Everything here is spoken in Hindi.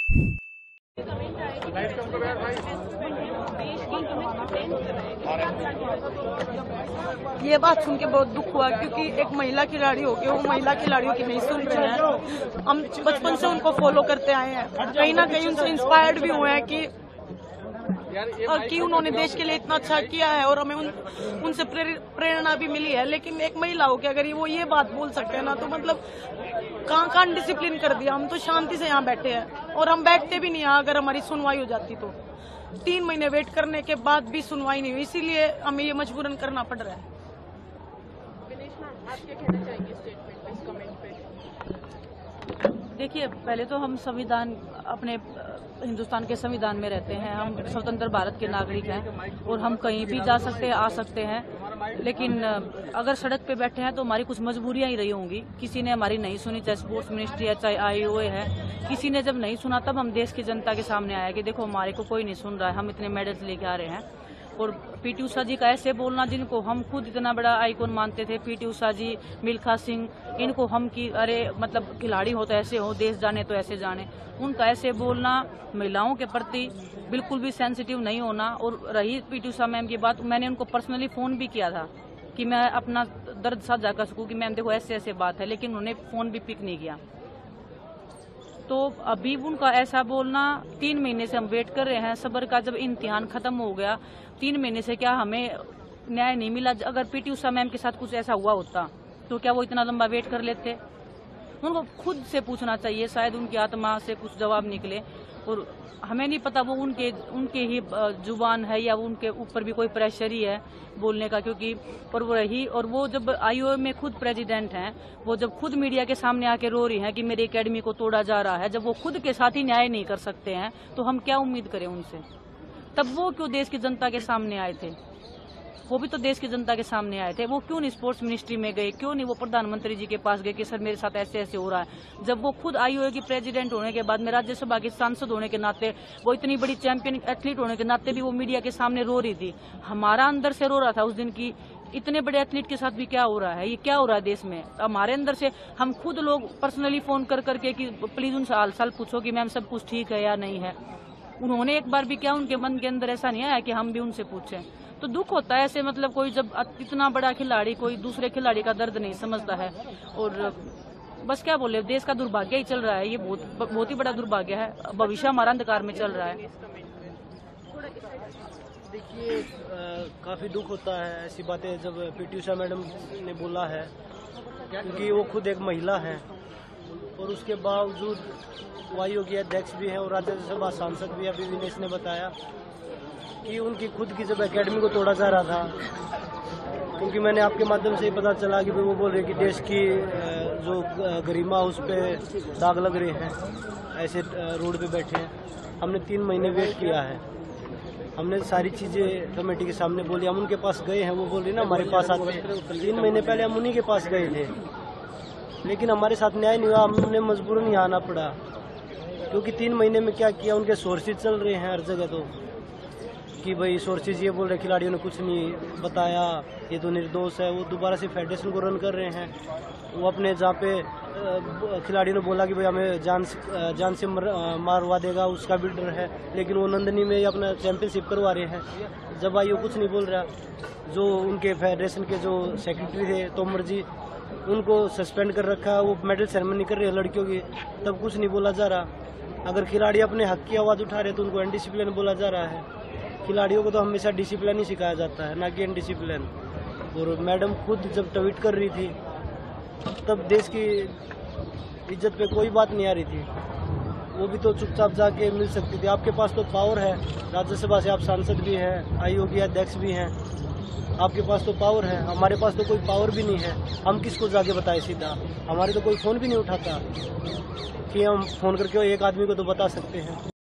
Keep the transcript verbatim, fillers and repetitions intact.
ये बात सुन के बहुत दुख हुआ, क्योंकि एक महिला खिलाड़ी हो के वो महिला खिलाड़ियों की नहीं सुन रहे हैं। हम बचपन से उनको फॉलो करते आए हैं, कहीं ना कहीं उनसे इंस्पायर्ड भी हुए हैं कि और कि उन्होंने देश के लिए इतना अच्छा किया है और हमें उन, उनसे प्रेरणा भी मिली है। लेकिन एक महिला हो के अगर वो ये बात बोल सकते हैं ना, तो मतलब कहाँ कहाँ डिसिप्लिन कर दिया। हम तो शांति से यहाँ बैठे हैं और हम बैठते भी नहीं यहाँ, अगर हमारी सुनवाई हो जाती तो। तीन महीने वेट करने के बाद भी सुनवाई नहीं हुई, इसीलिए हमें ये मजबूरन करना पड़ रहा है। आप क्या कहना चाहेंगे स्टेटमेंट पे, इस कमेंट पे? देखिए, पहले तो हम संविधान, अपने हिंदुस्तान के संविधान में रहते हैं, हम स्वतंत्र भारत के नागरिक हैं और हम कहीं भी जा सकते हैं, आ सकते हैं। लेकिन अगर सड़क पे बैठे हैं तो हमारी कुछ मजबूरियां ही रही होंगी। किसी ने हमारी नहीं सुनी, चाहे स्पोर्ट्स मिनिस्ट्री है, चाहे आई ओ ए है। किसी ने जब नहीं सुना तब हम देश की जनता के सामने आया कि देखो हमारे को कोई नहीं सुन रहा है, हम इतने मेडल्स लेके आ रहे हैं। और पीटी उषा जी का ऐसे बोलना, जिनको हम खुद इतना बड़ा आइकॉन मानते थे, पीटी उषा जी, मिल्खा सिंह, इनको हम की अरे मतलब खिलाड़ी हो तो ऐसे हो, देश जाने तो ऐसे जाने, उनका ऐसे बोलना, महिलाओं के प्रति बिल्कुल भी सेंसिटिव नहीं होना। और रही पीटी उषा मैम की बात, मैंने उनको पर्सनली फोन भी किया था कि मैं अपना दर्द साझा कर सकूं कि मैम देखो ऐसे ऐसे बात है, लेकिन उन्होंने फोन भी पिक नहीं किया। तो अभी उनका ऐसा बोलना, तीन महीने से हम वेट कर रहे हैं, सब्र का जब इम्तिहान खत्म हो गया, तीन महीने से क्या हमें न्याय नहीं मिला। अगर पीटी उषा मैम के साथ कुछ ऐसा हुआ होता तो क्या वो इतना लंबा वेट कर लेते? उनको खुद से पूछना चाहिए, शायद उनकी आत्मा से कुछ जवाब निकले। और हमें नहीं पता वो उनके उनके ही जुबान है या उनके ऊपर भी कोई प्रेशर ही है बोलने का, क्योंकि पर वो रही। और वो जब आई ओ ए में खुद प्रेसिडेंट हैं, वो जब खुद मीडिया के सामने आके रो रही हैं कि मेरी एकेडमी को तोड़ा जा रहा है, जब वो खुद के साथ ही न्याय नहीं कर सकते हैं तो हम क्या उम्मीद करें उनसे? तब वो क्यों देश की जनता के सामने आए थे? वो भी तो देश की जनता के सामने आए थे। वो क्यों नहीं स्पोर्ट्स मिनिस्ट्री में गए? क्यों नहीं वो प्रधानमंत्री जी के पास गए कि सर मेरे साथ ऐसे ऐसे हो रहा है? जब वो खुद आई ओ ए की प्रेसिडेंट होने के बाद में, राज्यसभा की सांसद होने के नाते, वो इतनी बड़ी चैंपियन एथलीट होने के नाते भी वो मीडिया के सामने रो रही थी। हमारा अंदर से रो रहा था उस दिन की इतने बड़े एथलीट के साथ भी क्या हो रहा है, ये क्या हो रहा है देश में। हमारे अंदर से हम खुद लोग पर्सनली फोन कर करके कि प्लीज उनसे हाल चाल पूछो कि मैम सब कुछ ठीक है या नहीं है। उन्होंने एक बार भी क्या, उनके मन के अंदर ऐसा नहीं आया कि हम भी उनसे पूछें? तो दुख होता है ऐसे, मतलब कोई जब इतना बड़ा खिलाड़ी कोई दूसरे खिलाड़ी का दर्द नहीं समझता है। और बस क्या बोले, देश का दुर्भाग्य ही चल रहा है, ये बहुत बहुत ही बड़ा दुर्भाग्य है। भविष्य हमारा अंधकार में चल रहा है। देखिए, काफी दुख होता है ऐसी बातें जब पीटी उषा मैडम ने बोला है, क्योंकि वो खुद एक महिला है और उसके बावजूद वायु के अध्यक्ष भी हैं और राज्यसभा सांसद भी। अभी विनेश ने बताया कि उनकी खुद की जब एकेडमी को तोड़ा जा रहा था, क्योंकि मैंने आपके माध्यम से पता चला कि वो बोल रहे कि देश की जो गरिमा उस पर दाग लग रहे हैं, ऐसे रोड पे बैठे हैं। हमने तीन महीने वेट किया है, हमने सारी चीज़ें कमेटी के सामने बोली। हम उनके पास गए हैं, वो बोल रहे ना हमारे पास आते। तीन महीने पहले हम उन्हीं के पास गए थे, लेकिन हमारे साथ न्याय नहीं हुआ। हमने मजबूरन यहाँ आना पड़ा, क्योंकि तीन महीने में क्या किया, उनके सोर्सेज चल रहे हैं हर जगह तो कि भाई सोर्सेज ये बोल रहे खिलाड़ियों ने कुछ नहीं बताया, ये तो निर्दोष है। वो दोबारा से फेडरेशन को रन कर रहे हैं। वो अपने जहाँ पे खिलाड़ियों ने बोला कि भाई हमें जान जान से मारवा देगा, उसका भी डर है, लेकिन वो नंदनी में अपना चैंपियनशिप करवा रहे हैं। जब आई वो कुछ नहीं बोल रहा। जो उनके फेडरेशन के जो सेक्रेटरी थे तोमर जी, उनको सस्पेंड कर रखा, वो मेडल सेरेमनी कर रहे हैं लड़कियों की, तब कुछ नहीं बोला जा रहा। अगर खिलाड़ी अपने हक की आवाज़ उठा रहे तो उनको अनडिसिप्लिन बोला जा रहा है। खिलाड़ियों को तो हमेशा डिसिप्लिन ही सिखाया जाता है, ना कि अनडिसिप्लिन। और मैडम खुद जब ट्वीट कर रही थी तब देश की इज्जत पे कोई बात नहीं आ रही थी। वो भी तो चुपचाप जाके मिल सकती थी। आपके पास तो पावर है, राज्यसभा से आप सांसद भी हैं, आई ओ के अध्यक्ष भी हैं, आपके पास तो पावर है। हमारे पास तो कोई पावर भी नहीं है। हम किसको जाके बताएं सीधा? हमारे तो कोई फ़ोन भी नहीं उठाता कि हम फ़ोन करके एक आदमी को तो बता सकते हैं।